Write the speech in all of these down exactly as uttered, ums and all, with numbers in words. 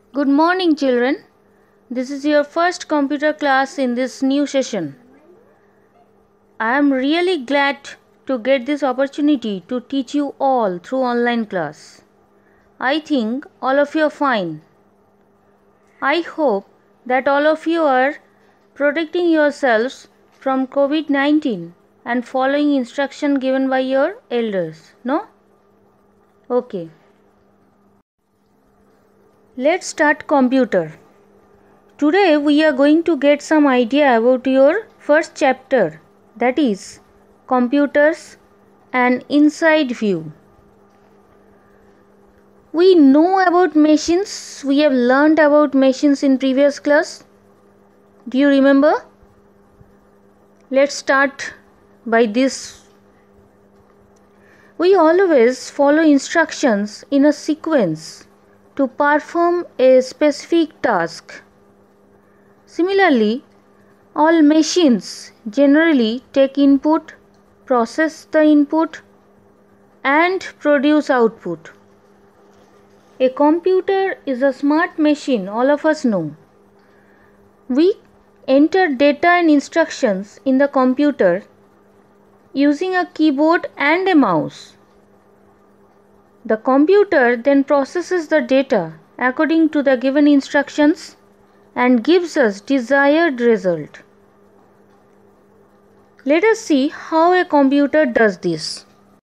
Good morning, children. This is your first computer class in this new session. I am really glad to get this opportunity to teach you all through online class. I think all of you are fine. I hope that all of you are protecting yourselves from COVID nineteen and following instruction given by your elders. No? Okay. Let's start computer. Today we are going to get some idea about your first chapter, that is computers and inside view. We know about machines. We have learnt about machines in previous class. Do you remember? Let's start by this. We always follow instructions in a sequence to perform a specific task. Similarly, all machines generally take input, process the input, and produce output. A computer is a smart machine, all of us know. We enter data and instructions in the computer using a keyboard and a mouse. The computer then processes the data according to the given instructions and gives us desired result. Let us see how a computer does this.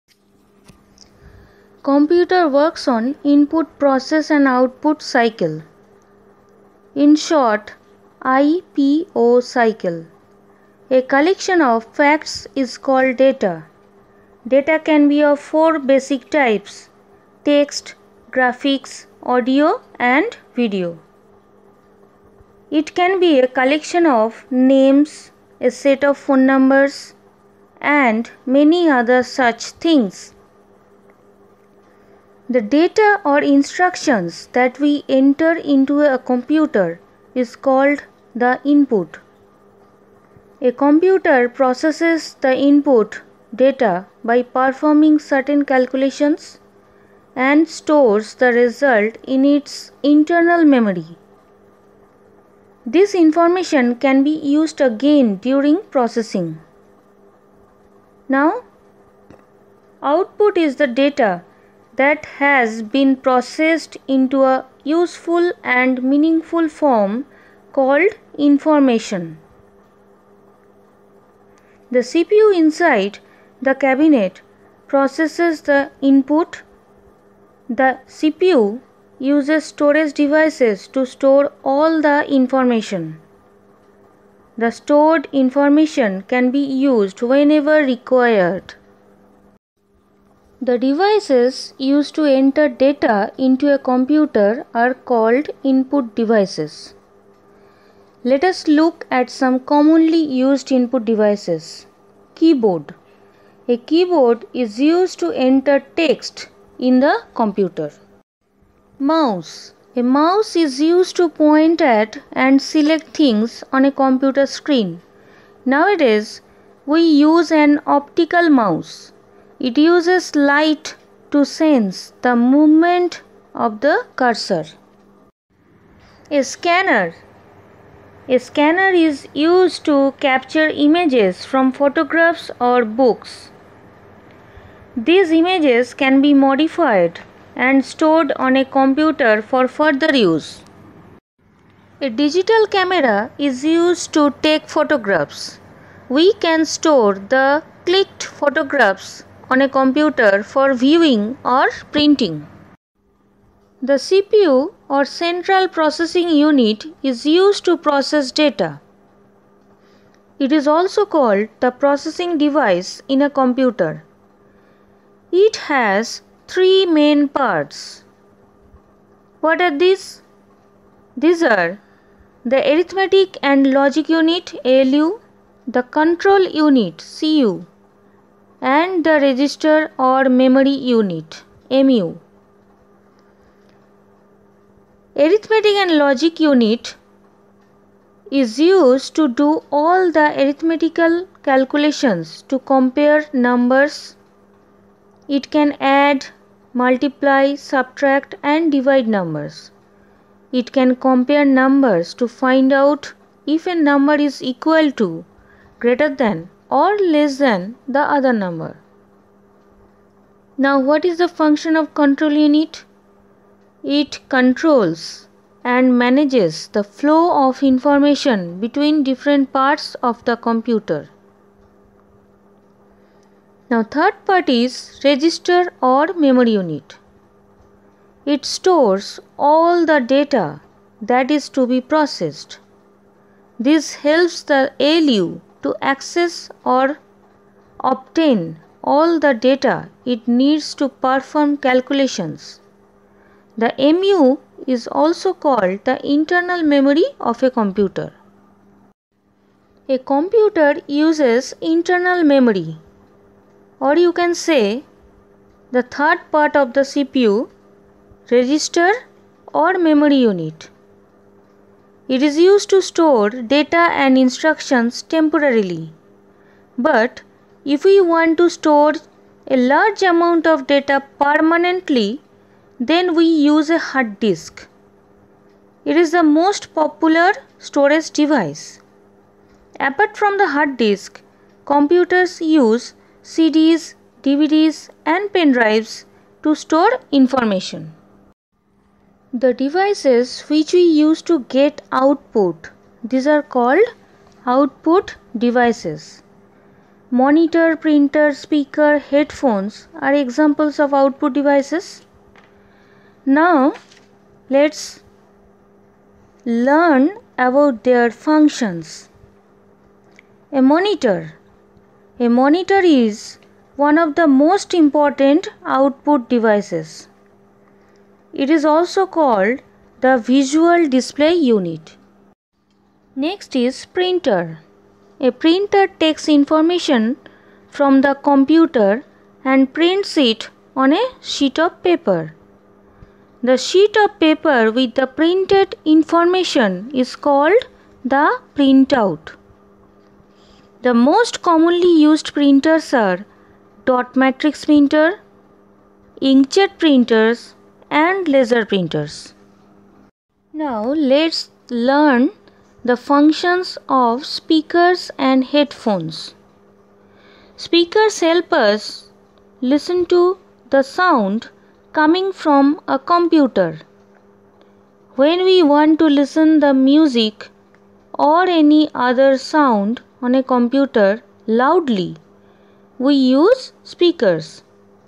Computer works on input, process and output cycle. In short, I P O cycle. A collection of facts is called data. Data can be of four basic types: text, graphics, audio and video. It can be a collection of names, a set of phone numbers, and many other such things. The data or instructions that we enter into a computer is called the input. A computer processes the input data by performing certain calculations and stores the result in its internal memory. This information can be used again during processing. Now, output is the data that has been processed into a useful and meaningful form called information. The C P U inside the cabinet processes the input. The C P U uses storage devices to store all the information. The stored information can be used whenever required. The devices used to enter data into a computer are called input devices. Let us look at some commonly used input devices. Keyboard. A keyboard is used to enter text in the computer. Mouse. A mouse is used to point at and select things on a computer screen. Nowadays, we use an optical mouse. It uses light to sense the movement of the cursor. A scanner. A scanner is used to capture images from photographs or books. These images can be modified and stored on a computer for further use. A digital camera is used to take photographs. We can store the clicked photographs on a computer for viewing or printing. The C P U or central processing unit is used to process data. It is also called the processing device in a computer. It has three main parts. What are these? These are the arithmetic and logic unit A L U, the control unit C U, and the register or memory unit M U. Arithmetic and logic unit is used to do all the arithmetical calculations to compare numbers. It can add, multiply, subtract and divide numbers. It can compare numbers to find out if a number is equal to, greater than, or less than the other number. Now, what is the function of control unit? It controls and manages the flow of information between different parts of the computer. Now, third part is register or memory unit. It stores all the data that is to be processed. This helps the A L U to access or obtain all the data it needs to perform calculations. The M U is also called the internal memory of a computer. A computer uses internal memory, or you can say the third part of the C P U, register or memory unit. It is used to store data and instructions temporarily. But if we want to store a large amount of data permanently, then we use a hard disk. It is the most popular storage device. Apart from the hard disk, computers use C Ds, D V Ds and pen drives to store information. The devices which we use to get output, these are called output devices. Monitor, printer, speaker, headphones are examples of output devices. Now, let's learn about their functions. A monitor. A monitor is one of the most important output devices. It is also called the visual display unit. Next is printer. A printer takes information from the computer and prints it on a sheet of paper. The sheet of paper with the printed information is called the printout. The most commonly used printers are dot matrix printer, inkjet printers, and laser printers. Now let's learn the functions of speakers and headphones. Speakers help us listen to the sound coming from a computer. When we want to listen the music or any other sound on a computer loudly, we use speakers.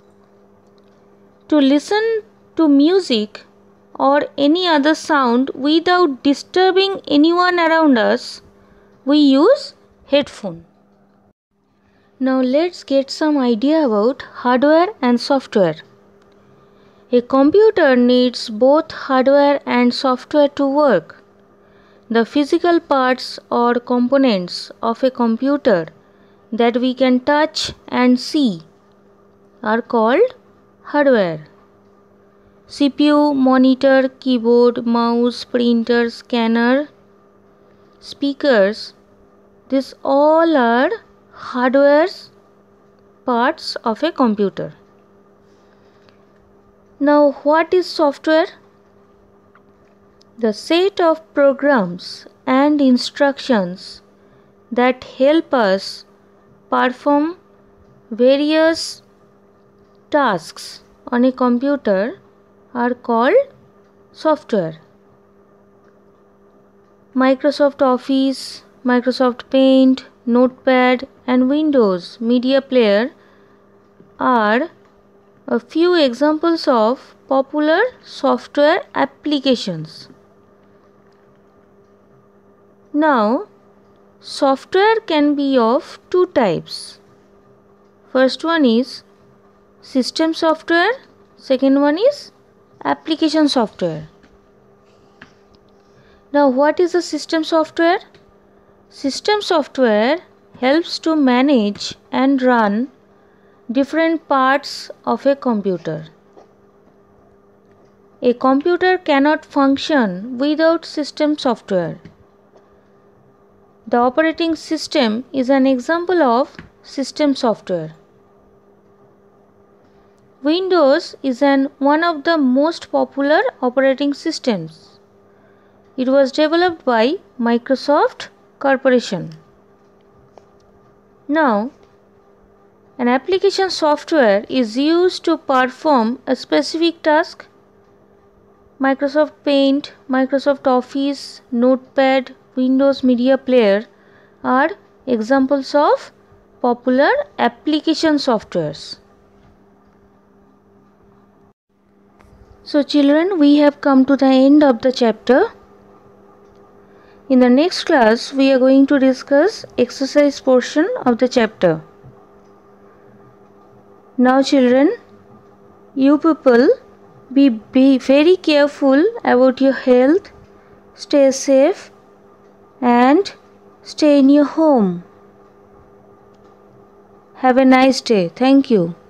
To listen to music or any other sound without disturbing anyone around us, we use headphone. Now let's get some idea about hardware and software. A computer needs both hardware and software to work. The physical parts or components of a computer that we can touch and see are called hardware. C P U, monitor, keyboard, mouse, printer, scanner, speakers, these all are hardware parts of a computer. Now, what is software? The set of programs and instructions that help us perform various tasks on a computer are called software. Microsoft Office, Microsoft Paint, Notepad and Windows Media Player are a few examples of popular software applications. Now, software can be of two types. First one is system software, second one is application software. Now, what is a system software? System software helps to manage and run different parts of a computer. A computer cannot function without system software. The operating system is an example of system software. Windows is an one of the most popular operating systems. It was developed by Microsoft Corporation. Now, an application software is used to perform a specific task. Microsoft Paint, Microsoft Office, Notepad, Windows Media Player are examples of popular application softwares. So children, we have come to the end of the chapter. In the next class, we are going to discuss exercise portion of the chapter. Now children, you people be, be very careful about your health, stay safe and stay in your home. Have a nice day. Thank you.